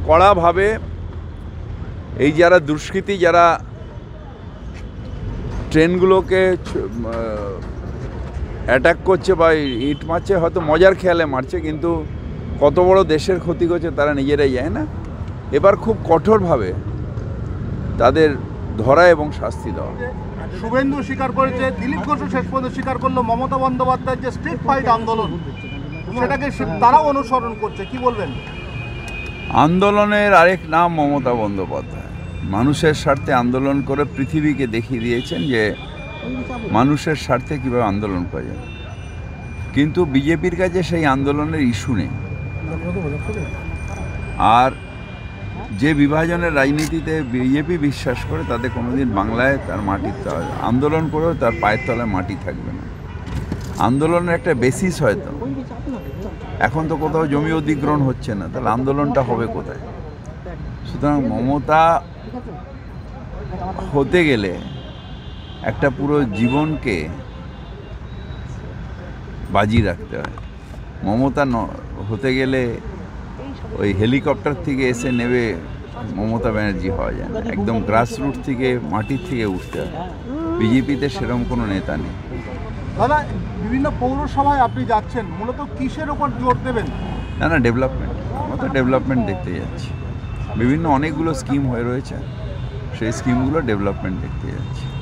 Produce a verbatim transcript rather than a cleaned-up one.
কড়াভাবে এই যারা দুষ্কৃতী যারা ট্রেনগুলোকে অ্যাটাক করছে বা ইট মারছে, হয়তো মজার খেয়ালে মারছে, কিন্তু কত বড় দেশের ক্ষতি করছে তারা নিজেরাই যায় না। এবার খুব কঠোরভাবে তাদের ধরা এবং শাস্তি দেওয়া। শুভেন্দু স্বীকার করেছে, দিলীপ ঘোষ শেষ পর্যন্ত স্বীকার করলো মমতা বন্দ্যোপাধ্যায়ের যে স্ট্রিট ফাইট আন্দোলন সেটাকে তারাও অনুসরণ করছে, কি বলবেন? আন্দোলনের আরেক নাম মমতা বন্দ্যোপাধ্যায়। মানুষের স্বার্থে আন্দোলন করে পৃথিবীকে দেখিয়ে দিয়েছেন যে মানুষের স্বার্থে কীভাবে আন্দোলন করা যায়, কিন্তু বিজেপির কাছে সেই আন্দোলনের ইস্যু নেই। আর যে বিভাজনের রাজনীতিতে বিজেপি বিশ্বাস করে তাতে কোনোদিন বাংলায় তার মাটির আন্দোলন করেও তার পায়ের তলায় মাটি থাকবে না। আন্দোলনের একটা বেসিস হয়তো, এখন তো কোথাও জমি অধিগ্রহণ হচ্ছে না, তাহলে আন্দোলনটা হবে কোথায়? সুতরাং মমতা হতে গেলে একটা পুরো জীবনকে বাজি রাখতে হয়। মমতা হতে গেলে ওই হেলিকপ্টার থেকে এসে নেবে মমতা ব্যানার্জি হওয়া যায় না, একদম গ্রাসরুট থেকে মাটির থেকে উঠতে হয়। বিজেপিতে সেরকম কোনো নেতা নেই। দাদা, বিভিন্ন পৌরসভায় আপনি যাচ্ছেন, মূলত কিসের ওপর জোর দেবেন? না না ডেভেলপমেন্ট, আমরা তো ডেভেলপমেন্ট দেখতে যাচ্ছি। বিভিন্ন অনেকগুলো স্কিম হয়ে রয়েছে, সেই স্কিমগুলো ডেভেলপমেন্ট দেখতে যাচ্ছি।